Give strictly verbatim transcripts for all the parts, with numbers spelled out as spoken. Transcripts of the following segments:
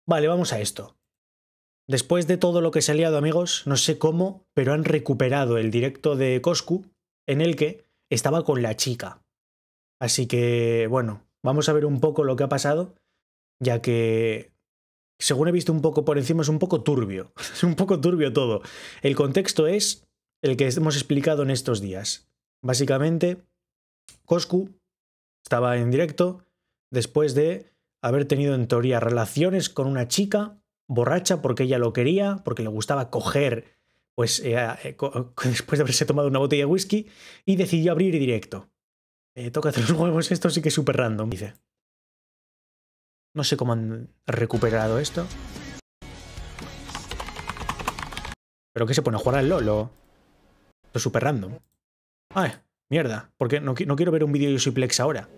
Vale, vamos a esto. Después de todo lo que se ha liado, amigos, no sé cómo, pero han recuperado el directo de Coscu en el que estaba con la chica. Así que, bueno, vamos a ver un poco lo que ha pasado, ya que, según he visto un poco por encima, es un poco turbio. Es un poco turbio todo. El contexto es el que hemos explicado en estos días. Básicamente, Coscu estaba en directo después de haber tenido en teoría relaciones con una chica borracha porque ella lo quería, porque le gustaba coger, pues eh, eh, co después de haberse tomado una botella de whisky, y decidió abrir directo. Eh, tócate los huevos, esto sí que es súper random, dice. No sé cómo han recuperado esto. ¿Pero qué se pone a jugar al LOL? Esto es súper random. Ay, mierda. ¿Por qué? No, no quiero ver un vídeo de Yo Soy Plex ahora.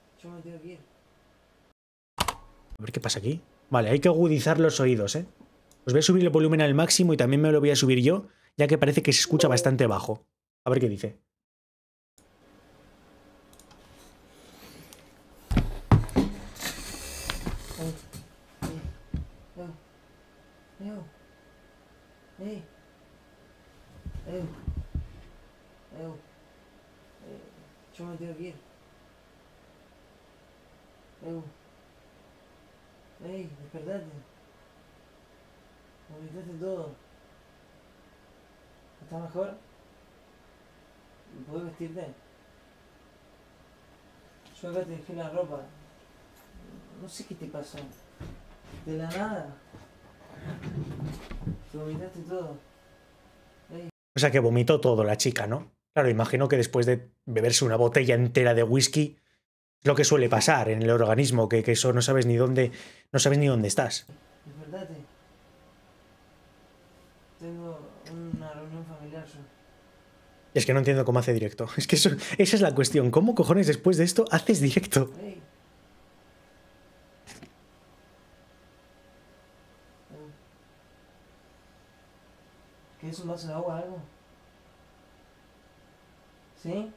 A ver qué pasa aquí. Vale, hay que agudizar los oídos, ¿eh? Os voy a subir el volumen al máximo y también me lo voy a subir yo, ya que parece que se escucha bastante bajo. A ver qué dice. Yo me tengo que ir. Ey, despertate. Vomitaste todo. ¿Estás mejor? ¿Puedes vestirte? Yo acá te dejé la ropa. No sé qué te pasó. De la nada. Te vomitaste todo. Ey. O sea que vomitó todo la chica, ¿no? Claro, imagino que después de beberse una botella entera de whisky, es lo que suele pasar en el organismo, que, que eso no sabes ni dónde, no sabes ni dónde estás. Despertate. Tengo una reunión familiar yo. Es que no entiendo cómo hace directo. Es que eso, esa es la cuestión. ¿Cómo cojones después de esto haces directo? Ey. ¿Quieres un vaso de agua o algo? ¿Sí?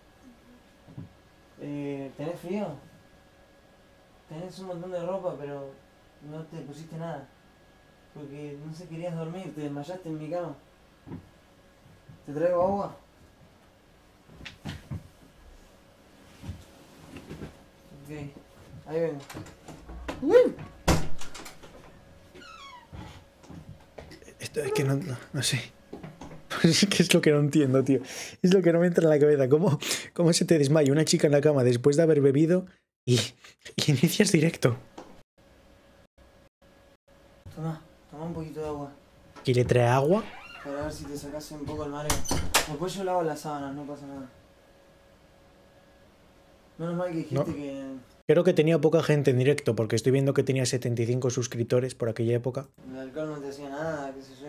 Eh, ¿Tenés frío? Tenés un montón de ropa, pero no te pusiste nada. Porque no sé, querías dormir, te desmayaste en mi cama. ¿Te traigo agua? Ok, ahí vengo. Esto es que no, no, no sé. Es que es lo que no entiendo, tío. Es lo que no me entra en la cabeza. ¿Cómo, cómo se te desmaya una chica en la cama después de haber bebido y, y inicias directo? Toma, toma un poquito de agua. ¿Y le trae agua? Para ver si te sacas un poco el mareo. Después yo lavo las sábanas, no pasa nada. Menos mal que dijiste No. que... Creo que tenía poca gente en directo, porque estoy viendo que tenía setenta y cinco suscriptores por aquella época. el alcohol no te hacía nada, qué sé yo.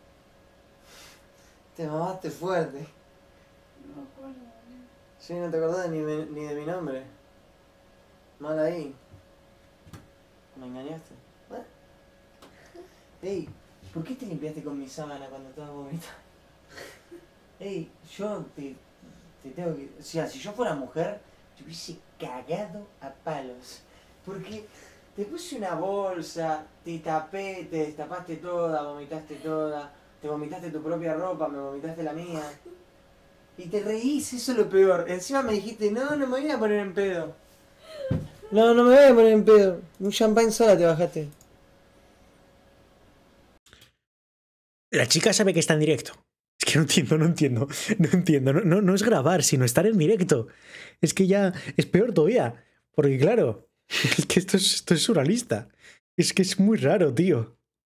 Te mamaste fuerte. No me acuerdo. Sí, no te acordás ni, me- ni de mi nombre. Mal ahí. Me engañaste. ¿Eh? Ey, ¿por qué te limpiaste con mi sábana cuando estabas vomitando? Ey, yo te, te tengo que... O sea, si yo fuera mujer, te hubiese cagado a palos. Porque te puse una bolsa, te tapé, te destapaste toda, vomitaste toda, te vomitaste tu propia ropa, me vomitaste la mía. Y te reís, eso es lo peor. Encima me dijiste, no, no me voy a poner en pedo. No, no me voy a poner en pedo. Un champán sola te bajaste. La chica sabe que está en directo. Es que no entiendo, no entiendo, no entiendo. No, no, no es grabar, sino estar en directo. Es que ya es peor todavía. Porque claro, es que esto es, esto es surrealista. Es que es muy raro, tío.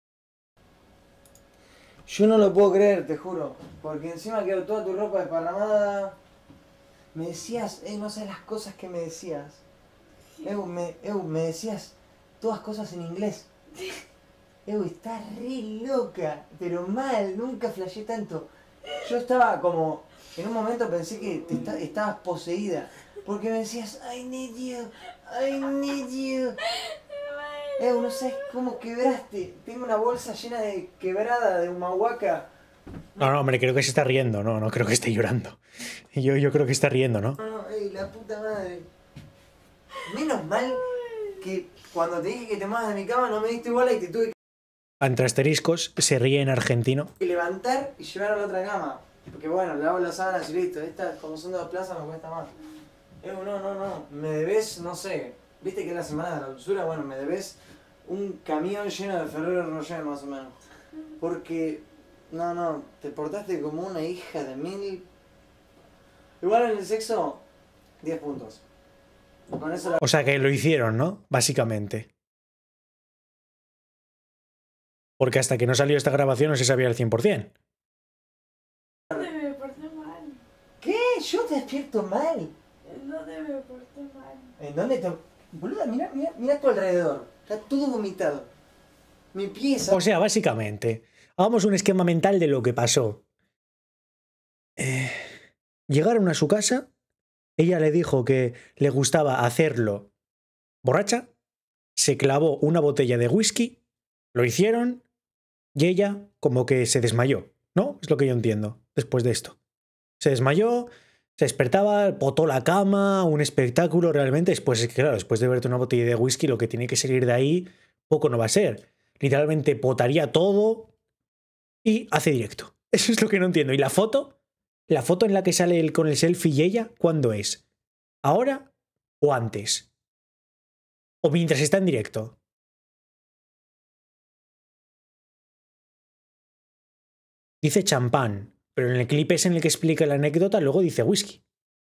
Yo no lo puedo creer, te juro. Porque encima quedó toda tu ropa desparramada. Me decías, eh, no sabes las cosas que me decías. Eu, me, Eu, me decías todas cosas en inglés. Eu, estás re loca, pero mal, nunca flashé tanto. Yo estaba como, en un momento pensé que te esta- estabas poseída. Porque me decías, I need you, I need you. Eu, no sabes cómo quebraste. Tengo una bolsa llena de quebrada de humahuaca. No, no, hombre, creo que se está riendo. No, no creo que esté llorando. Yo, yo creo que está riendo, ¿no? No, no, ey, la puta madre. Menos mal que cuando te dije que te muevas de mi cama no me diste bola y te tuve Entre asteriscos, se ríe en argentino. que levantar y llevar a la otra cama. Porque bueno, le hago las sábanas y listo. Esta, como son dos plazas, me cuesta más. Eh, no, no, no. Me debes, no sé. ¿Viste que es la semana de la dulzura? Bueno, me debes un camión lleno de Ferrero Rocher más o menos. Porque, no, no, te portaste como una hija de mil. Igual en el sexo, diez puntos. Con eso la... O sea que lo hicieron, ¿no? Básicamente. Porque hasta que no salió esta grabación no se sabía al cien por cien. ¿Dónde me porté mal? ¿Qué? ¿Yo te despierto mal? ¿En dónde me porté mal? ¿En dónde te...? Boluda, mira, mira, mira a tu alrededor. Está todo vomitado. Mi pieza... O sea, básicamente, hagamos un esquema mental de lo que pasó. Eh, llegaron a su casa, ella le dijo que le gustaba hacerlo borracha, se clavó una botella de whisky, lo hicieron y ella como que se desmayó, ¿no? Es lo que yo entiendo después de esto. Se desmayó, se despertaba, botó la cama, un espectáculo realmente. Después, es que, claro, después de verte una botella de whisky, lo que tiene que salir de ahí poco no va a ser. Literalmente potaría todo y hace directo. Eso es lo que no entiendo. ¿Y la foto? ¿La foto en la que sale él con el selfie y ella? ¿Cuándo es? ¿Ahora o antes? ¿O mientras está en directo? Dice champán, pero en el clip es en el que explica la anécdota, luego dice whisky.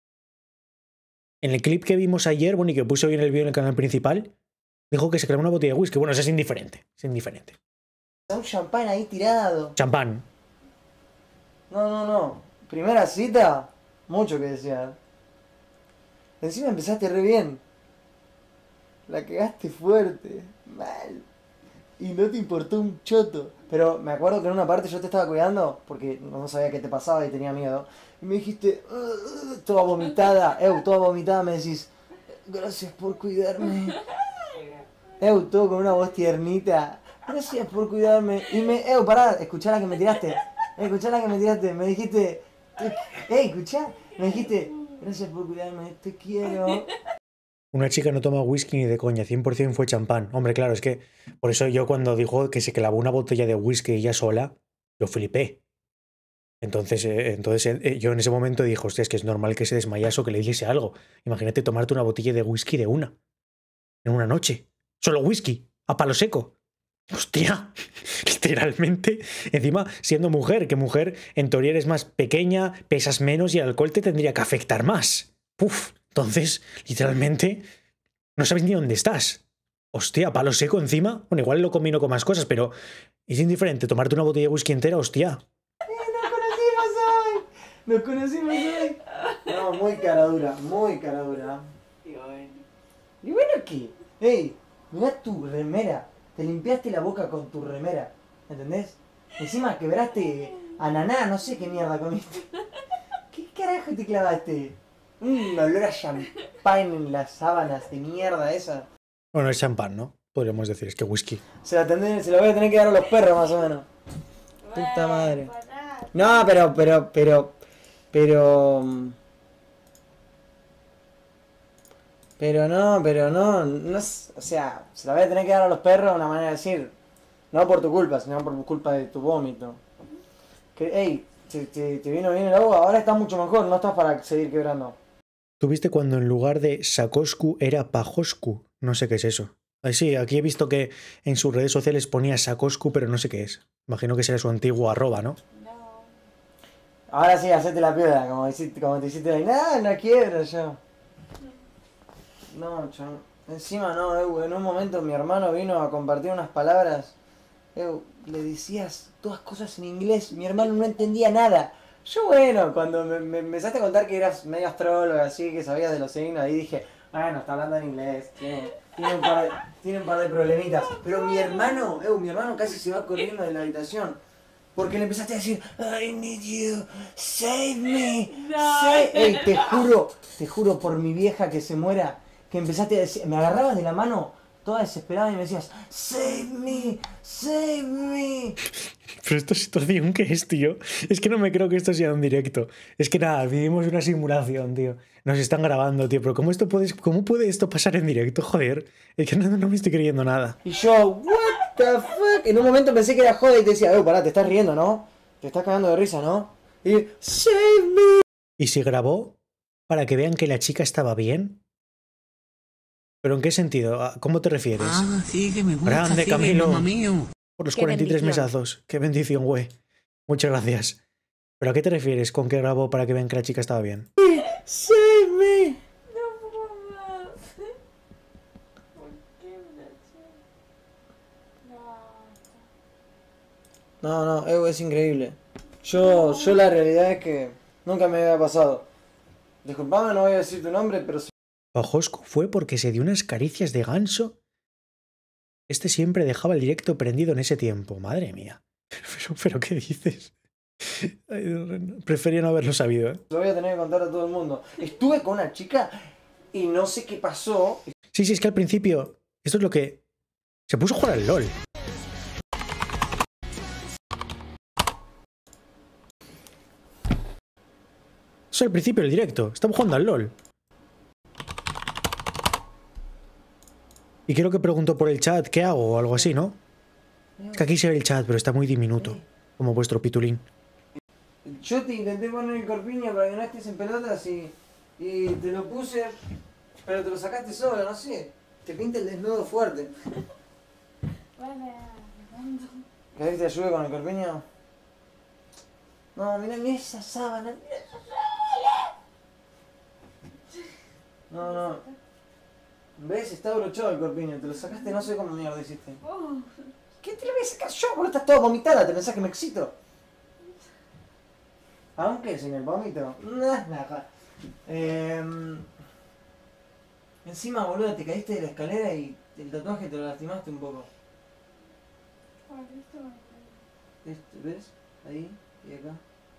En el clip que vimos ayer, bueno, y que puse hoy en el vídeo en el canal principal, dijo que se clavó una botella de whisky. Bueno, eso es indiferente, es indiferente. Un champán ahí tirado. Champán. No, no, no. Primera cita, mucho que desear. Encima empezaste re bien. La cagaste fuerte, mal. Y no te importó un choto. Pero me acuerdo que en una parte yo te estaba cuidando porque no sabía qué te pasaba y tenía miedo. Y me dijiste, "Uh", toda vomitada, Eu, toda vomitada, me decís, gracias por cuidarme. Eu, todo con una voz tiernita, gracias por cuidarme. Y me, Eu, pará, escuchá la que me tiraste. Eh, escuchá la que me tiraste. Me dijiste, eh, escuchá, me dijiste, gracias por cuidarme, te quiero. Una chica no toma whisky ni de coña, cien por cien fue champán. Hombre, claro, es que por eso yo cuando dijo que se clavó una botella de whisky ella sola, yo flipé. Entonces, eh, entonces eh, yo en ese momento dije, hostia, es que es normal que se desmayase o que le diese algo. Imagínate tomarte una botella de whisky de una. En una noche. Solo whisky. A palo seco. Hostia. Literalmente. Encima, siendo mujer, que mujer en teoría eres más pequeña, pesas menos y el alcohol te tendría que afectar más. Uf. Entonces, literalmente, no sabes ni dónde estás. Hostia, palo seco encima. Bueno, igual lo combino con más cosas, pero es indiferente tomarte una botella de whisky entera, hostia. Nos conocimos hoy. No, muy cara dura, muy cara dura. Y bueno. ¿Y bueno qué? Ey, mirá tu remera. Te limpiaste la boca con tu remera. ¿Entendés? Encima quebraste ananá, no sé qué mierda comiste. ¿Qué carajo te clavaste? Un olor a champán en las sábanas de mierda esa. Bueno, es champán, ¿no? Podríamos decir, es que whisky. Se la, tendré, se la voy a tener que dar a los perros más o menos. Puta madre. Pará. No, pero, pero, pero, pero... Pero no, pero no, no es- o sea, se la voy a tener que dar a los perros de una manera de decir. No por tu culpa, sino por culpa de tu vómito. Que, ey, te, te, te vino bien el agua, ahora estás mucho mejor, no estás para seguir quebrando. ¿Tuviste cuando en lugar de Sakosku era Pajosku? No sé qué es eso. Ay, sí, aquí he visto que en sus redes sociales ponía Sakosku, pero no sé qué es. Imagino que será su antiguo arroba, ¿no? No. Ahora sí, hacete la piedra, como, hiciste, como te hiciste ahí. No, no quiero yo. No, chon. Encima no, Eu, en un momento mi hermano vino a compartir unas palabras. Eu, le decías todas cosas en inglés, mi hermano no entendía nada. Yo bueno, cuando me, me empezaste a contar que eras medio astrólogo, así, que sabías de los signos, ahí dije, bueno, está hablando en inglés, tiene, tiene, un, par de, tiene un par de problemitas. Pero mi hermano, Eu, mi hermano casi se va corriendo de la habitación. Porque le empezaste a decir, I need you, save me, No, save... Ey, te no. juro, te juro por mi vieja que se muera, que empezaste a decir, me agarrabas de la mano toda desesperada y me decías, save me, save me. Pero esta situación, ¿qué es, tío? Es que no me creo que esto sea un directo. Es que nada, vivimos una simulación, tío. Nos están grabando, tío. Pero ¿cómo, esto puede, cómo puede esto pasar en directo? Joder. Es que no, no me estoy creyendo nada. Y yo, what the fuck. En un momento pensé que era joda y te decía, eh, pará, te estás riendo, ¿no? Te estás cagando de risa, ¿no? Y save me. ¿Y si grabó para que vean que la chica estaba bien? ¿Pero en qué sentido? ¿Cómo te refieres? Ah, sí, que me gusta. Grande, sí, Camilo. mamá mío. Por los Qué cuarenta y tres bendición. mesazos. Qué bendición, güey. Muchas gracias. ¿Pero a qué te refieres con que grabó para que vean que la chica estaba bien? Save me. No puedo más. ¿Por qué me la eché? No. No, no, Ew, es increíble. Yo, yo la realidad es que nunca me había pasado. Disculpame, no voy a decir tu nombre, pero sí. Ojosco fue porque se dio unas caricias de ganso. Este siempre dejaba el directo prendido en ese tiempo. Madre mía. Pero, pero ¿qué dices? Ay, prefería no haberlo sabido, ¿eh? Lo voy a tener que contar a todo el mundo. Estuve con una chica y no sé qué pasó. Sí, sí, es que al principio... Esto es lo que... Se puso a jugar al LOL. Eso al principio del directo. Estamos jugando al LOL. Y creo que preguntó por el chat qué hago o algo así, ¿no? Es que aquí se ve el chat, pero está muy diminuto. Como vuestro pitulín. Yo te intenté poner el corpiño para que no estés en pelotas y, y te lo puse, pero te lo sacaste solo, no sé. Te pinta el desnudo fuerte. Vale, ¿cuándo? ¿Querés que te ayude con el corpiño? No, mira, mira esa sábana, mira esa sábana. No, no. ¿Ves? Está brochado el corpiño, te lo sacaste, no sé cómo mierda hiciste. Oh, ¿Qué te lo voy a sacar yo? Vos estás toda vomitada, ¿te pensás que me excito? Aunque sin el vómito. Nah, nada. Eh, encima, boludo, te caíste de la escalera y el tatuaje te lo lastimaste un poco. ¿cuál es esto? Este, ¿ves? Ahí y acá.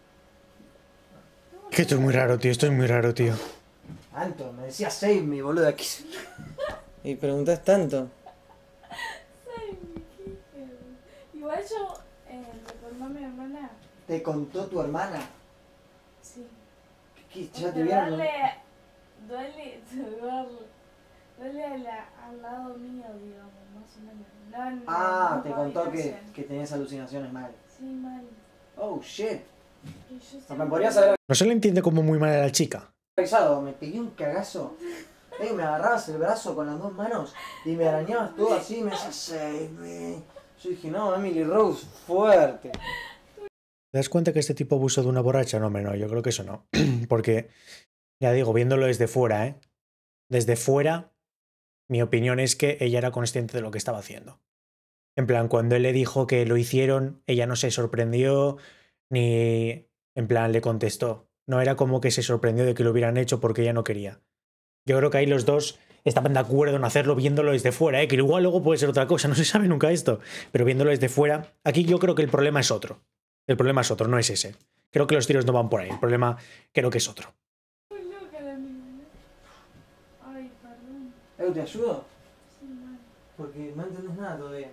Que esto es muy raro, tío. Esto es muy raro, tío. Tanto, me decía save me, boludo, aquí. Y preguntás tanto. Ay, mi hija. Igual yo, eh, recordó a mi hermana. ¿Te contó tu hermana? Sí. ¿Qué, ya Porque te vieron? Duele, duele, duele, duele a la- al lado mío, digamos, más o menos. No en Ah, la te misma contó que, habitación. que tenías alucinaciones mal. Sí, mal. Oh, shit. Y yo No me siempre- podrías haber No se le entiende como muy mal a la chica. avisado, me pegué un cagazo. Eh, me agarrabas el brazo con las dos manos y me arañabas todo así y me decías save me. Yo dije, no, Emily Rose, fuerte. ¿Te das cuenta que este tipo abusó de una borracha? No, hombre, no, yo creo que eso no. Porque, ya digo, viéndolo desde fuera, ¿eh? Desde fuera, mi opinión es que ella era consciente de lo que estaba haciendo. En plan, cuando él le dijo que lo hicieron, ella no se sorprendió ni, en plan, le contestó. No era como que se sorprendió de que lo hubieran hecho porque ella no quería. Yo creo que ahí los dos estaban de acuerdo en hacerlo viéndolo desde fuera, ¿eh? Que igual luego puede ser otra cosa, no se sabe nunca esto. Pero viéndolo desde fuera, aquí yo creo que el problema es otro. El problema es otro, no es ese. Creo que los tiros no van por ahí. El problema creo que es otro. Muy loca la niña. Ay, perdón. Eh, ¿te ayudo? Sí, mal. Porque no entendés nada todavía.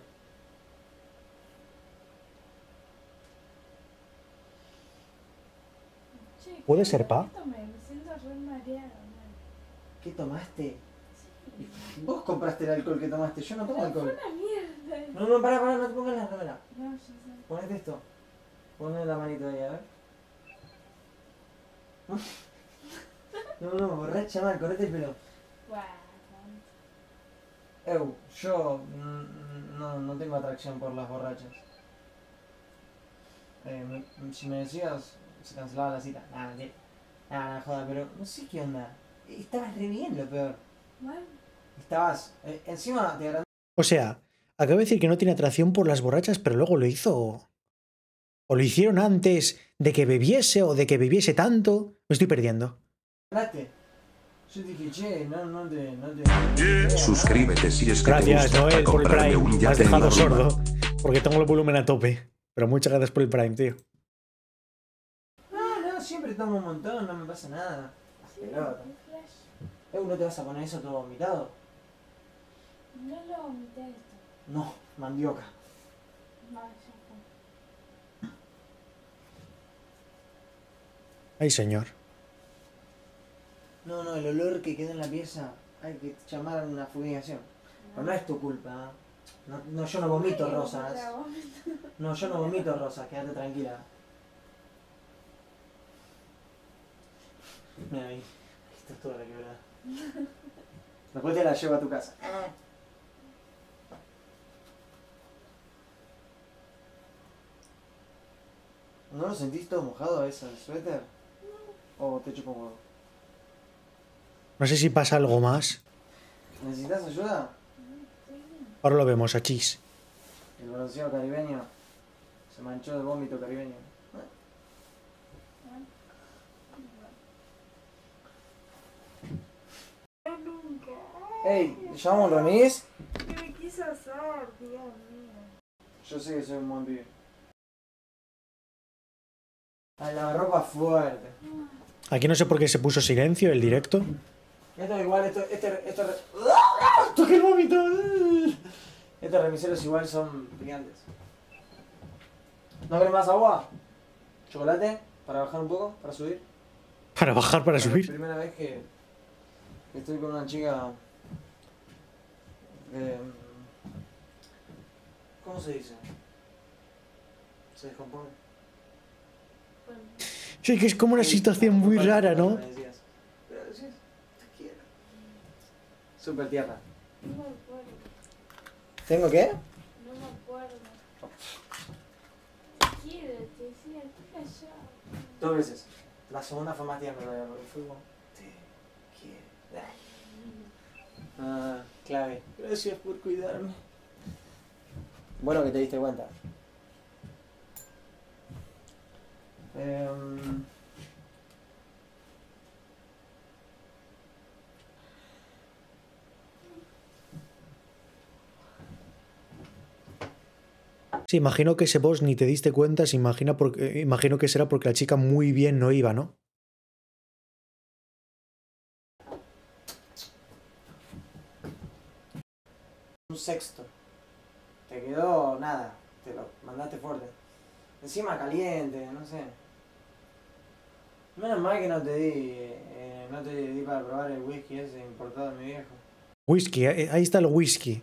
Che, ¿Puede ¿qué- ser pa? qué tomé? Me siento re mareada, mal. ¿Qué tomaste? Sí. Vos compraste el alcohol que tomaste, yo no tomo Pero fue alcohol. una mierda. No, no, pará, pará, no te pongas la remera. No, ya sé. Ponete esto. Ponle la manito ahí, a ver. No, no, borracha mal, correte el pelo. Guau. Eu, yo mm, no, no tengo atracción por las borrachas. Eh, me- si me decías, se cancelaba la cita. Nada, mentira. Nada, nada, joda, pero no sé qué onda. Estabas re bien, lo peor. Mal. Estabas, eh, encima te agrandé. O sea, acabo de decir que no tiene atracción por las borrachas, pero luego lo hizo. O lo hicieron antes de que bebiese o de que bebiese tanto. Me estoy perdiendo. Yo dije, che, no, no te... No te Suscríbete si es que te Gracias, gusta Noel, para por el comprarme Prime. un Me has yate en la dejado rima. sordo. Porque tengo el volumen a tope. Pero muchas gracias por el Prime, tío. Ah, no, siempre tomo un montón, no me pasa nada. Sí, Pelota. qué flash. Eu, ¿no te vas a poner eso todo vomitado? No lo vomité esto. No, mandioca. No, ya fue. Ay, señor. No, no, el olor que queda en la pieza, hay que llamar a una fumigación. Pero no es tu culpa, ¿eh? No, no, yo no vomito rosas. No, yo no vomito rosas, quédate tranquila. Mira ahí, esta es toda la quebrada. Después te la llevo a tu casa. ¿No lo sentís todo mojado a ese suéter? ¿O te chupo un huevo? No sé si pasa algo más. ¿Necesitas ayuda? Ahora lo vemos, achis. El bronceado caribeño se manchó de vómito caribeño. Nunca. Ey, ¿le llamamos un remis? ¿Qué me quiso hacer, Dios mío? Yo sé que soy un buen pibe. A la ropa fuerte. Aquí no sé por qué se puso silencio el directo. Esto igual, esto, este, esto, toqué el vómito. Estos remiseros igual son picantes. ¿No querés más agua? ¿Chocolate? ¿Para bajar un poco? ¿Para subir? Para bajar, para Es la subir. primera vez que, que estoy con una chica... Eh, ¿Cómo se dice? Se descompone. Bueno, Sí, que es como una situación muy rara, ¿no? Me decías, pero decías, te quiero. Súper tierna. no me acuerdo. ¿Tengo qué? No me acuerdo. Te quiero, te decía, estoy callado. Dos veces. La segunda fue más tierna, porque fue como, te quiero. Ah, clave. Gracias por cuidarme. Bueno que te diste cuenta. Um... Sí, imagino que ese vos ni te diste cuenta, se imagina porque, imagino que será porque la chica muy bien no iba, ¿no? Un sexto. Te quedó nada. Te lo mandaste fuerte. Encima caliente, no sé. Menos mal que no te di, eh, no te di para probar el whisky ese importado de mi viejo. Whisky, eh, ahí está el whisky.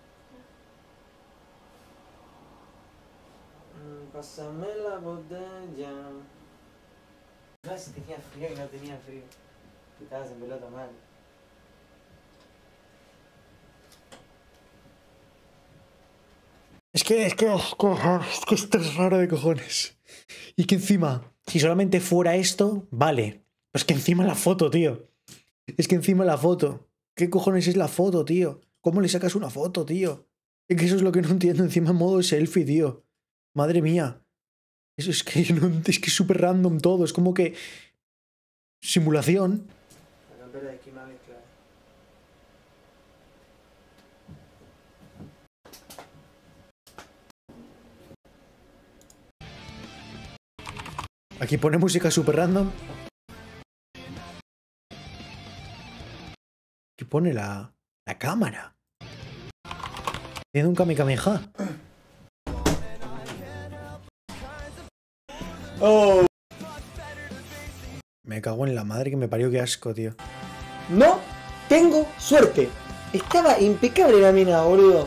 Mm, Pásame la botella. No sé si tenía frío y no tenía frío. Que estabas en pelota mal. Es que, es que, es que, es que esto es raro de cojones. Y que encima, si solamente fuera esto, vale. Pero es que encima la foto, tío. Es que encima la foto. ¿Qué cojones es la foto, tío? ¿Cómo le sacas una foto, tío? Es que eso es lo que no entiendo. Encima en modo selfie, tío. Madre mía. Eso es que, no, es que es súper random todo. Es como que... Simulación. La campera de esquema mezcla. Aquí pone música súper random. Aquí pone la, la cámara. Tiene un Kamehameha. ¡Oh! Me cago en la madre que me parió, qué asco, tío. No tengo suerte. Estaba impecable la mina, boludo.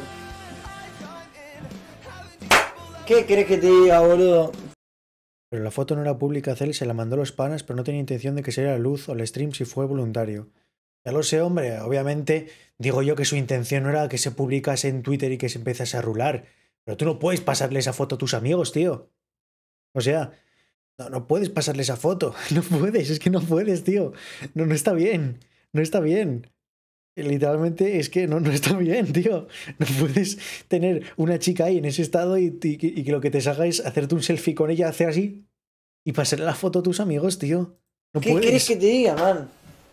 ¿Qué querés que te diga, boludo? Pero la foto no era pública, Cel se la mandó a los panas, pero no tenía intención de que se diera la luz o el stream si fue voluntario. Ya lo sé, hombre, obviamente digo yo que su intención no era que se publicase en Twitter y que se empezase a rular. Pero tú no puedes pasarle esa foto a tus amigos, tío. O sea, no, no puedes pasarle esa foto. No puedes, es que no puedes, tío. No, no está bien. No está bien. Literalmente es que no, no está bien, tío. No puedes tener una chica ahí en ese estado y, y, y que lo que te salga es hacerte un selfie con ella, hacer así y pasarle la foto a tus amigos, tío. No ¿Qué puedes. querés que te diga, man?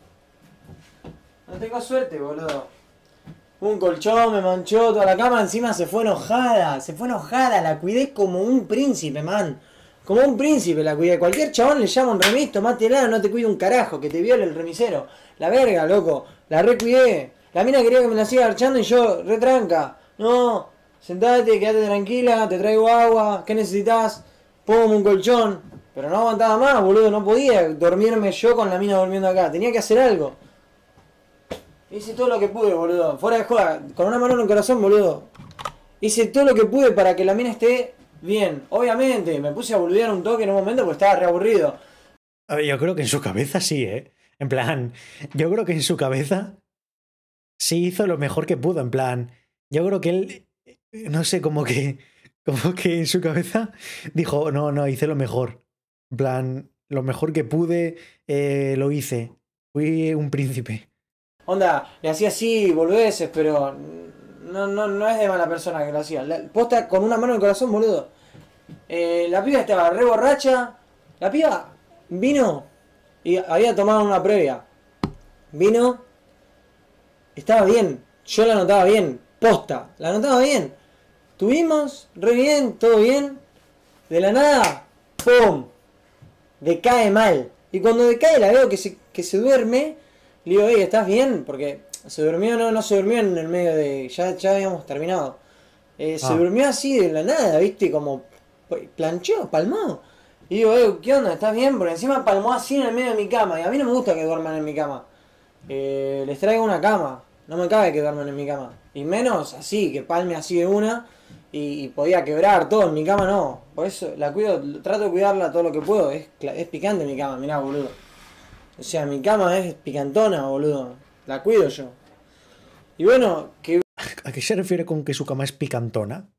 No tengo suerte, boludo. Un colchón, me manchó toda la cama, encima se fue enojada. Se fue enojada, la cuidé como un príncipe, man. Como un príncipe la cuidé. Cualquier chabón le llama un remis, tomátela, no te cuide un carajo, que te viole el remisero. La verga, loco. La recuidé. La mina quería que me la siga archando y yo, retranca. No, sentate, quédate tranquila, te traigo agua. ¿Qué necesitas? Pongo un colchón. Pero no aguantaba más, boludo, no podía dormirme yo con la mina durmiendo acá. Tenía que hacer algo. Hice todo lo que pude, boludo. Fuera de joda, con una mano en el corazón, boludo. Hice todo lo que pude para que la mina esté bien. Obviamente, me puse a boludear un toque en un momento porque estaba re aburrido. A ver, yo creo que en su cabeza sí, ¿eh? En plan, yo creo que en su cabeza sí hizo lo mejor que pudo. En plan, yo creo que él, no sé, como que, como que en su cabeza dijo, no, no, hice lo mejor. En plan, lo mejor que pude, eh, lo hice. Fui un príncipe. Onda, le hacía así, boludeces, pero no, no, no es de mala persona que lo hacía. La, posta con una mano en el corazón, boludo. Eh, la piba estaba re borracha. La piba vino y había tomado una previa. Vino, estaba bien. Yo la notaba bien. Posta, la notaba bien. Tuvimos, re bien, todo bien. De la nada, ¡pum! Decae mal. Y cuando decae la veo que se, que se duerme. Le digo, hey, ¿estás bien? Porque se durmió, no, no se durmió en el medio de... Ya, ya habíamos terminado. Eh, se Ah. durmió así de la nada, ¿viste? Como planchó, palmó. Y digo, hey, ¿qué onda? ¿Estás bien? Porque encima palmó así en el medio de mi cama. Y a mí no me gusta que duerman en mi cama. Eh, les traigo una cama. No me cabe que duerman en mi cama. Y menos así, que palme así de una. Y, y podía quebrar todo. En mi cama no. Por eso la cuido, trato de cuidarla todo lo que puedo. Es, es picante mi cama, mirá, boludo. O sea, mi cama es picantona, boludo. La cuido yo. Y bueno, que... ¿A qué se refiere con que su cama es picantona?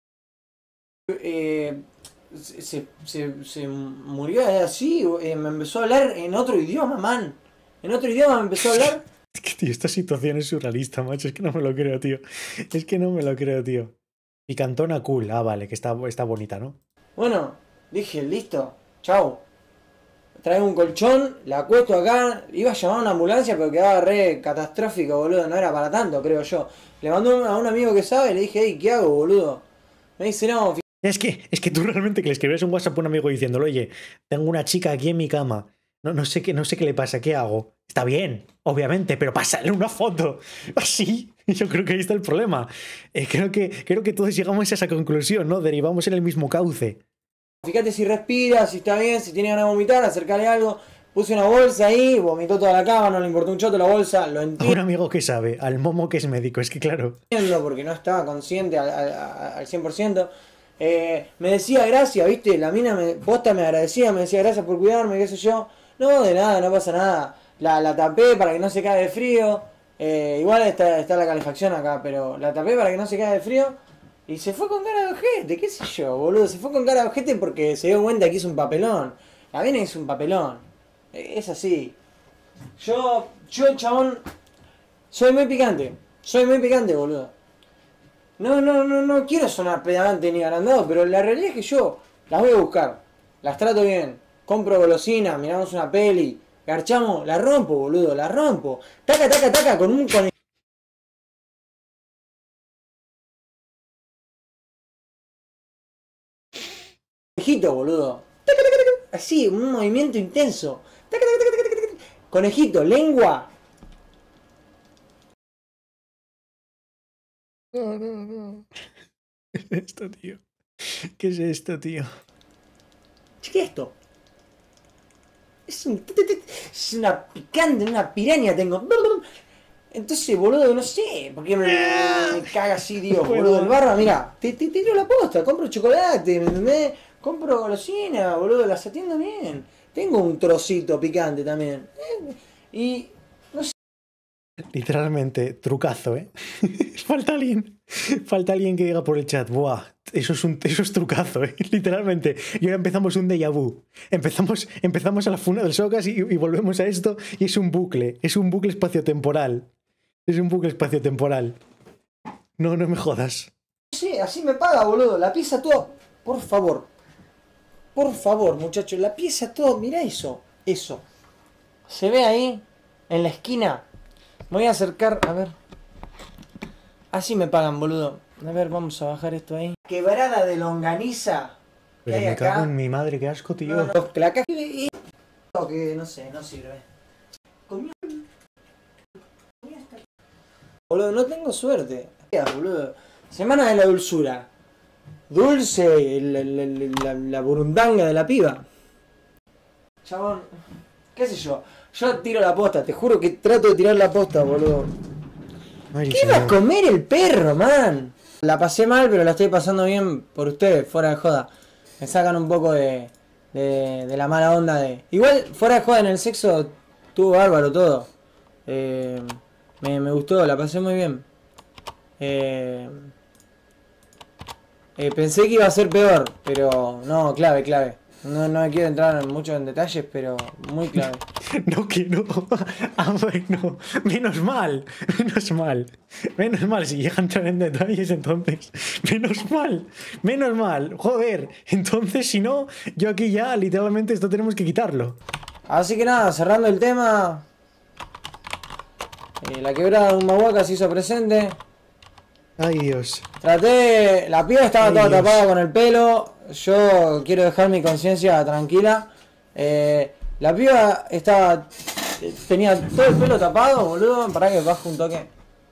Eh, se, se, se murió así, eh, me empezó a hablar en otro idioma, man. En otro idioma me empezó a hablar. Es que, tío, esta situación es surrealista, macho. Es que no me lo creo, tío. Es que no me lo creo, tío. Picantona cool. Ah, vale, que está, está bonita, ¿no? Bueno, dije, listo, chau. Traigo un colchón, la acuesto acá. Iba a llamar a una ambulancia, pero quedaba re catastrófico, boludo. No era para tanto, creo yo. Le mandó a un amigo que sabe y le dije, hey, ¿qué hago, boludo? Me dice, no, Es que, es que tú realmente que le escribes un WhatsApp a un amigo diciéndole, oye, tengo una chica aquí en mi cama. No, no, sé qué, no sé qué le pasa, ¿qué hago? Está bien, obviamente, pero pásale una foto. Así. Yo creo que ahí está el problema. Eh, creo, que, creo que todos llegamos a esa conclusión, ¿no? Derivamos en el mismo cauce. fíjate si respira, si está bien, si tiene ganas de vomitar, acercarle algo. Puse una bolsa ahí, vomitó toda la cama, no le importó un choto la bolsa, lo A un entiendo amigo que sabe, al momo que es médico, es que claro. porque no estaba consciente al, al, al cien por ciento. Eh, me decía gracias, viste, la mina me, posta me agradecía, me decía gracias por cuidarme, qué sé yo. No, de nada, no pasa nada. La, la tapé para que no se caiga de frío. Eh, igual está, está la calefacción acá, pero la tapé para que no se caiga de frío. Y se fue con cara de ojete, qué sé yo, boludo. Se fue con cara de ojete porque se dio cuenta que hizo un papelón. La mina hizo un papelón. Es así. Yo, yo, chabón, soy muy picante. Soy muy picante, boludo. No, no, no, no quiero sonar pedante ni agrandado, pero la realidad es que yo las voy a buscar. Las trato bien. Compro golosinas, miramos una peli. Garchamos, la rompo, boludo, la rompo. Taca, taca, taca, con un con conejito, boludo. Taca, taca, taca. Así, un movimiento intenso. Taca, taca, taca, taca, taca. Conejito, lengua. No, no, no. ¿Qué es esto, tío? ¿Qué es esto, tío? ¿Qué es esto? Es, un, es una picante, una piraña tengo. Entonces, boludo, no sé por qué me, me caga así, Dios, boludo. El barba, mira, te, te tiro la posta, compro chocolate, ¿me entendés? Compro golosina, boludo, las atiendo bien. Tengo un trocito picante también. Y no sé. Literalmente, trucazo, ¿eh? Falta alguien. Falta alguien que diga por el chat, buah, eso es un eso es trucazo, ¿eh? Literalmente. Y ahora empezamos un déjà vu. Empezamos, empezamos a la funa del Socas y, y volvemos a esto y es un bucle. Es un bucle espaciotemporal. Es un bucle espaciotemporal. No, no me jodas. Sí, así me paga, boludo. La pieza toda. Por favor. Por favor, muchachos. La pieza toda. Mirá eso. Eso. Se ve ahí. En la esquina. Me voy a acercar. A ver. Así me pagan, boludo. A ver, vamos a bajar esto ahí. Quebrada de longaniza. Pero me acá? cago en mi madre, qué asco, tío. No, no, la caja que no sé, no sirve. Comió. Boludo, no tengo suerte. Boludo. Semana de la dulzura. Dulce, la, la, la, la burundanga de la piba. Chabón, qué sé yo. Yo tiro la posta, te juro que trato de tirar la posta, boludo. Ay, ¿Qué va a señor. comer el perro, man? La pasé mal, pero la estoy pasando bien por ustedes, fuera de joda. Me sacan un poco de, de, de la mala onda de... Igual, fuera de joda, en el sexo estuvo bárbaro todo. Eh, me, me gustó, la pasé muy bien. Eh, eh, pensé que iba a ser peor, pero no, clave, clave. No, no quiero entrar mucho en detalles, pero muy clave. No, que no. Ah, bueno. Menos mal. Menos mal. Menos mal. Si llega a entrar en detalles, entonces. Menos mal. Menos mal. Joder. Entonces, si no, yo aquí ya literalmente esto tenemos que quitarlo. Así que nada, cerrando el tema. Eh, la quebrada de Humahuaca se hizo presente. Ay, Dios. Traté. La piba estaba Ay, toda Dios. tapada con el pelo. Yo quiero dejar mi conciencia tranquila. Eh, la piba estaba. Tenía todo el pelo tapado, boludo. Pará que bajo un toque.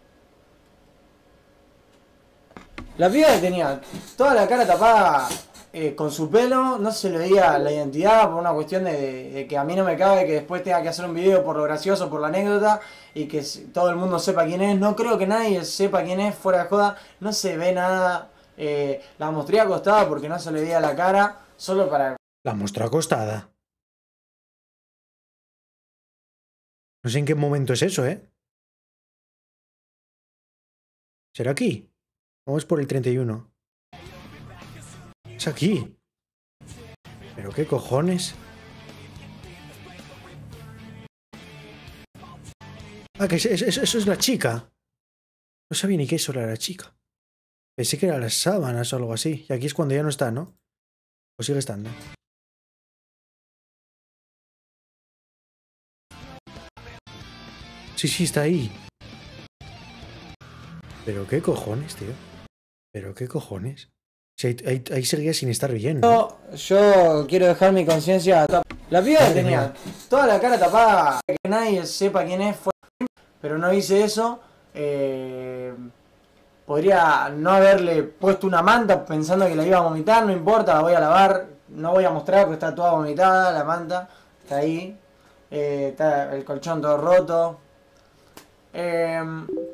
La piba tenía toda la cara tapada eh, con su pelo, no se le veía la identidad por una cuestión de, de que a mí no me cabe que después tenga que hacer un video por lo gracioso, por la anécdota y que todo el mundo sepa quién es. No creo que nadie sepa quién es, fuera de joda, no se ve nada. Eh, la mostré acostada porque no se le veía la cara, solo para... La mostró acostada. No sé en qué momento es eso, ¿eh? ¿Será aquí? Vamos por el treinta y uno. Es aquí. ¿Pero qué cojones? Ah, que es- es- es- eso es la chica. No sabía ni que eso era la chica. Pensé que eran las sábanas o algo así. Y aquí es cuando ya no está, ¿no? ¿O sigue estando? Sí, sí, está ahí. ¿Pero qué cojones, tío? ¿Pero qué cojones? Si ahí, ahí- ahí seguía sin estar bien, ¿no? Yo, yo quiero dejar mi conciencia tap- La piba Madre tenía mía. toda la cara tapada, que nadie sepa quién es, fue- pero no hice eso. Eh, podría no haberle puesto una manta pensando que la iba a vomitar, no importa, la voy a lavar, no voy a mostrar porque está toda vomitada la manta, está ahí, eh, está el colchón todo roto. Eh,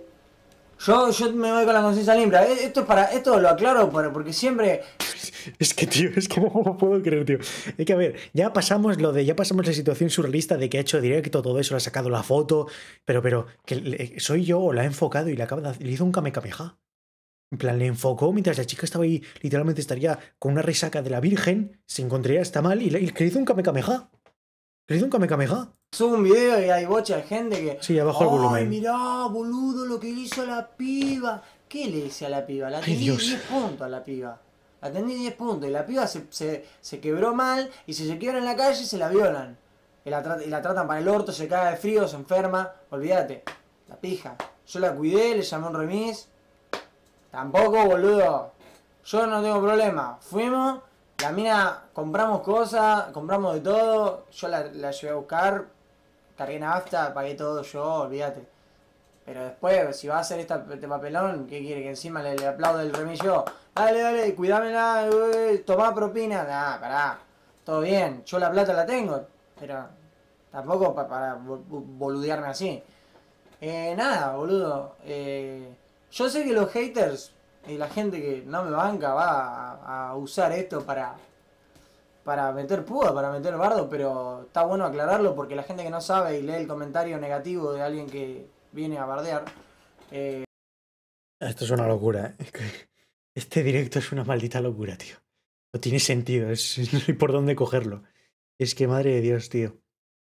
yo, yo me voy con la conciencia limpia. Eh, Esto es para, esto lo aclaro para- porque siempre Es que, tío, es que no me lo puedo creer, tío. Es que, a ver, ya pasamos lo de, ya pasamos la situación surrealista de que ha hecho directo, todo eso, le ha sacado la foto, pero, pero, que le- soy yo o la ha enfocado y le acaba de, le hizo un kamekameha. En plan, le enfocó mientras la chica estaba ahí, literalmente estaría con una resaca de la Virgen, se encontraría hasta mal y le, y le hizo un kamekameha. Le hizo un kamekameha. subo un video y hay bocha de gente que... Sí, abajo el Ay, volumen. mirá, boludo, lo que le hizo a la piba. ¿Qué le hice a la piba? La atendí Dios. diez puntos a la piba. La atendí diez puntos y la piba se, se, se quebró mal y si se quiebra en la calle se la violan. Y la, tra- y la tratan para el orto, se cae de frío, se enferma. Olvídate. La pija. Yo la cuidé, le llamé un remis. Tampoco, boludo. Yo no tengo problema. Fuimos, la mina, compramos cosas, compramos de todo. Yo la, la llevé a buscar, cargué nafta, pagué todo yo, olvídate. Pero después, si va a hacer esta, este papelón, ¿qué quiere? Que encima le, le aplaude el remis yo. Dale, dale, cuidámela, eh, tomá propina. Nah, pará. Todo bien, yo la plata la tengo. Pero tampoco pa- para bo- bo- boludearme así. Eh, nada, boludo. Eh, yo sé que los haters y la gente que no me banca va a, a usar esto para, para meter púa, para meter bardo, pero está bueno aclararlo porque la gente que no sabe y lee el comentario negativo de alguien que viene a bardear. Eh, Esto es una locura, ¿eh? Este directo es una maldita locura, tío. No tiene sentido, es, no hay por dónde cogerlo. Es que madre de Dios, tío.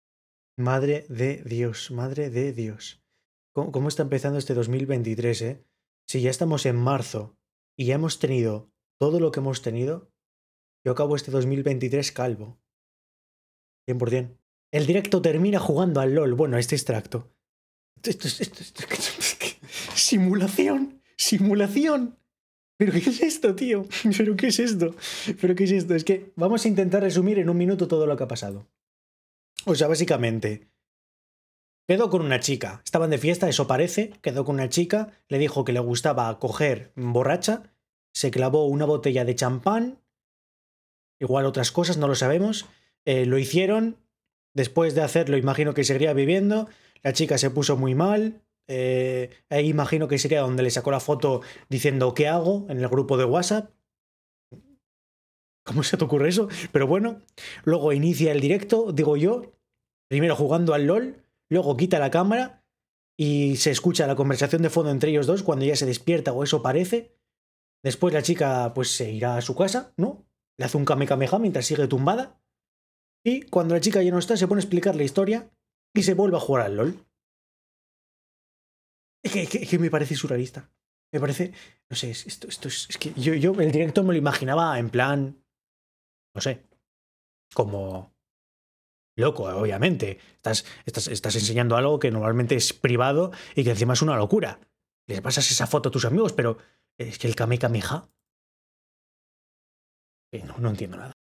Madre de Dios, madre de Dios. ¿Cómo, cómo está empezando este dos mil veintitrés, eh? Si ya estamos en marzo y ya hemos tenido todo lo que hemos tenido, yo acabo este dos mil veintitrés calvo. cien por cien. El directo termina jugando al LOL. Bueno, este extracto. Esto, esto, esto, esto, esto, simulación, simulación. ¿Pero qué es esto, tío? ¿Pero qué es esto? ¿Pero qué es esto? Es que vamos a intentar resumir en un minuto todo lo que ha pasado. O sea, básicamente, quedó con una chica. Estaban de fiesta, eso parece. Quedó con una chica, le dijo que le gustaba coger borracha, se clavó una botella de champán, igual otras cosas, no lo sabemos. Eh, lo hicieron Después de hacerlo, imagino que seguiría viviendo. La chica se puso muy mal. Eh, ahí imagino que sería donde le sacó la foto diciendo ¿qué hago? En el grupo de WhatsApp. ¿Cómo se te ocurre eso? Pero bueno, luego inicia el directo, digo yo, primero jugando al LOL, luego quita la cámara y se escucha la conversación de fondo entre ellos dos cuando ya se despierta o eso parece. Después la chica pues se irá a su casa, ¿no? Le hace un kamehameha mientras sigue tumbada. Y cuando la chica ya no está, se pone a explicar la historia y se vuelve a jugar al LOL. Es que, que, que me parece surrealista. Me parece, no sé, esto, esto es, es que yo, yo el directo me lo imaginaba en plan, no sé, como loco, obviamente. Estás, estás, estás enseñando algo que normalmente es privado y que encima es una locura. Les pasas esa foto a tus amigos, pero es que el Kamehameha... No, no entiendo nada.